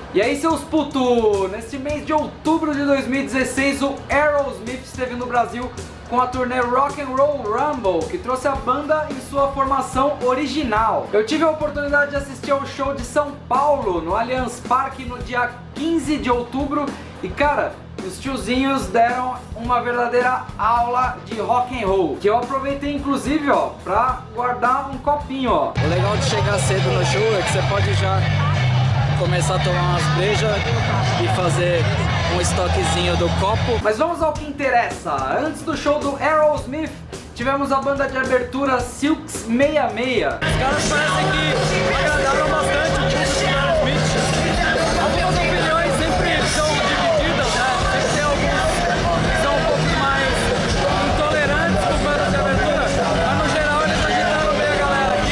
E aí, seus puto, neste mês de outubro de 2016, o Aerosmith esteve no Brasil com a turnê Rock and Roll Rumble, que trouxe a banda em sua formação original. Eu tive a oportunidade de assistir ao show de São Paulo, no Allianz Parque, no dia 15 de outubro, e cara, os tiozinhos deram uma verdadeira aula de rock and roll, que eu aproveitei inclusive, ó, pra guardar um copinho, ó. O legal de chegar cedo no show é que você pode já começar a tomar umas brejas e fazer um estoquezinho do copo. Mas vamos ao que interessa. Antes do show do Aerosmith, tivemos a banda de abertura Silks 66. Os caras parecem que agradaram bastante o público do Aerosmith. Algumas opiniões sempre são divididas, né? Sempre tem alguns que são um pouco mais intolerantes com bandas de abertura, mas no geral eles agitaram bem a galera aqui,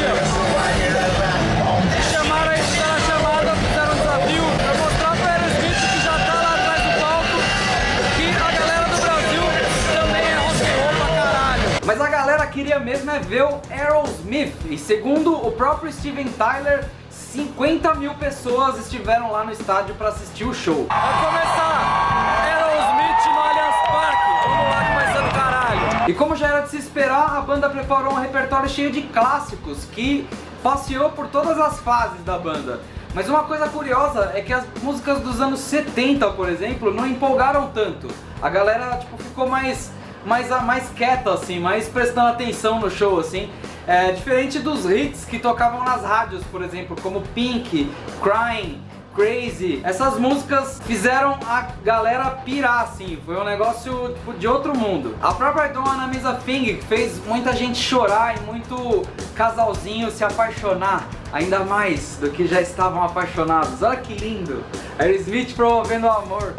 ó. Chamaram aí, fizeram a chamada, fizeram um desafio pra mostrar pro Aerosmith, que já tá lá atrás do palco, que a galera do Brasil também é rock and roll pra caralho. Mas a galera queria mesmo é ver o Aerosmith, e segundo o próprio Steven Tyler, 50 mil pessoas estiveram lá no estádio para assistir o show. Vai começar! Aerosmith no Allianz Parque! Vamos lá que vai ser do caralho! E como já era de se esperar, a banda preparou um repertório cheio de clássicos que passeou por todas as fases da banda. Mas uma coisa curiosa é que as músicas dos anos 70, por exemplo, não empolgaram tanto. A galera tipo, ficou mais quieta, assim, mais prestando atenção no show, assim. Diferente dos hits que tocavam nas rádios, por exemplo, como Pink, Crying, Crazy. Essas músicas fizeram a galera pirar, assim, foi um negócio tipo, de outro mundo. A própria I Don't Wanna Miss a Thing fez muita gente chorar e muito casalzinho se apaixonar, ainda mais do que já estavam apaixonados. Olha que lindo! Aerosmith promovendo o amor.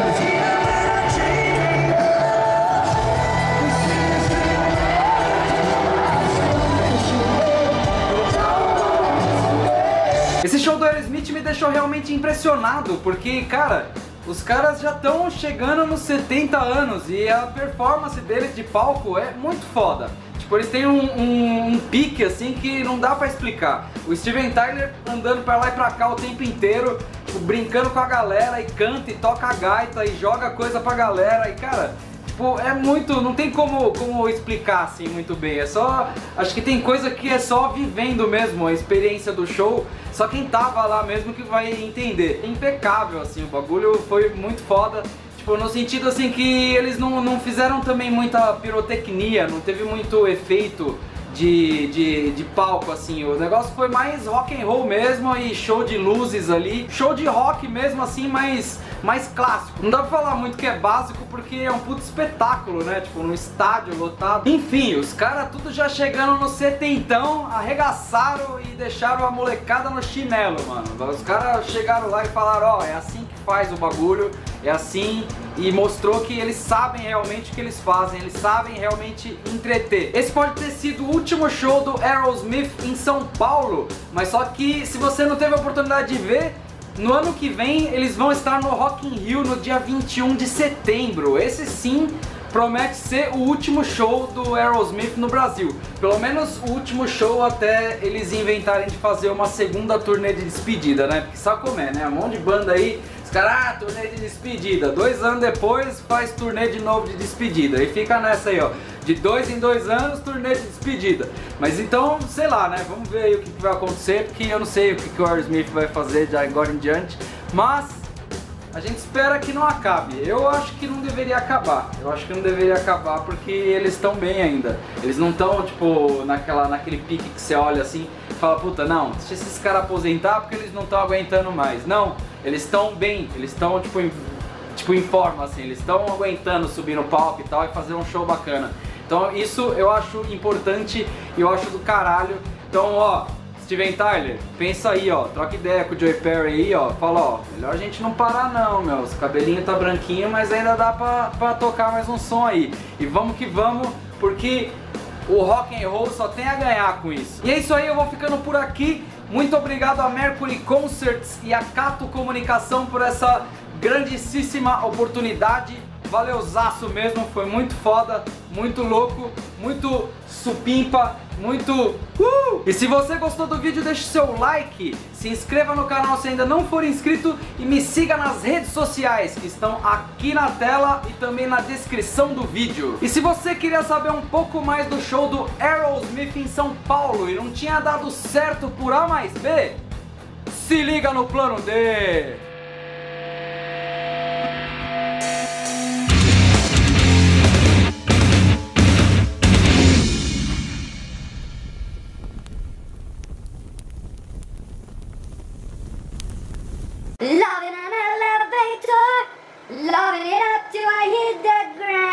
Esse show do Aerosmith me deixou realmente impressionado, porque, cara, os caras já estão chegando nos 70 anos e a performance deles de palco é muito foda. Tipo, eles têm um pique, assim, que não dá pra explicar. O Steven Tyler andando pra lá e pra cá o tempo inteiro, tipo, brincando com a galera, e canta e toca a gaita e joga coisa pra galera, e, cara... é muito, não tem como explicar assim muito bem, é só, acho que tem coisa que é só vivendo mesmo a experiência do show, só quem tava lá mesmo que vai entender. Impecável assim, o bagulho foi muito foda, tipo, no sentido assim que eles não fizeram também muita pirotecnia, não teve muito efeito de palco assim, o negócio foi mais rock and roll mesmo e show de luzes ali, show de rock mesmo assim, mais clássico. Não dá pra falar muito que é básico porque é um puto espetáculo, né, tipo num estádio lotado. Enfim, os caras tudo já chegando no setentão, arregaçaram e deixaram a molecada no chinelo, mano. Os caras chegaram lá e falaram, ó, é assim que faz o bagulho, é assim, e mostrou que eles sabem realmente o que eles fazem, eles sabem realmente entreter. Esse pode ter sido o último show do Aerosmith em São Paulo, mas só que se você não teve a oportunidade de ver, no ano que vem eles vão estar no Rock in Rio no dia 21 de setembro. Esse sim promete ser o último show do Aerosmith no Brasil. Pelo menos o último show até eles inventarem de fazer uma segunda turnê de despedida, né? Porque sabe como é, né? Um monte de banda aí, os caras, turnê de despedida. 2 anos depois faz turnê de novo de despedida. E fica nessa aí, ó. De 2 em 2 anos, turnê de despedida. Mas então, sei lá, né? Vamos ver aí o que vai acontecer, porque eu não sei o que o Aerosmith vai fazer de agora em diante. Mas a gente espera que não acabe. Eu acho que não deveria acabar. Eu acho que não deveria acabar porque eles estão bem ainda. Eles não estão, tipo, naquele pique que você olha assim e fala, puta, não, deixa esses caras aposentar porque eles não estão aguentando mais. Não, eles estão bem, eles estão, tipo, em forma, assim. Eles estão aguentando subir no palco e tal e fazer um show bacana. Então isso eu acho importante e eu acho do caralho. Então, ó, Steven Tyler, pensa aí, ó, troca ideia com o Joey Perry aí, ó, fala, ó, melhor a gente não parar não, meu, os cabelinhos tá branquinho, mas ainda dá pra tocar mais um som aí. E vamos que vamos, porque o rock and roll só tem a ganhar com isso. E é isso aí, eu vou ficando por aqui. Muito obrigado a Mercury Concerts e a Cato Comunicação por essa grandíssima oportunidade. Valeuzaço mesmo, foi muito foda, muito louco, muito supimpa, muito... E se você gostou do vídeo, deixe seu like, se inscreva no canal se ainda não for inscrito e me siga nas redes sociais que estão aqui na tela e também na descrição do vídeo. E se você queria saber um pouco mais do show do Aerosmith em São Paulo e não tinha dado certo por A mais B, se liga no plano D! Loving an elevator, loving it up till I hit the ground.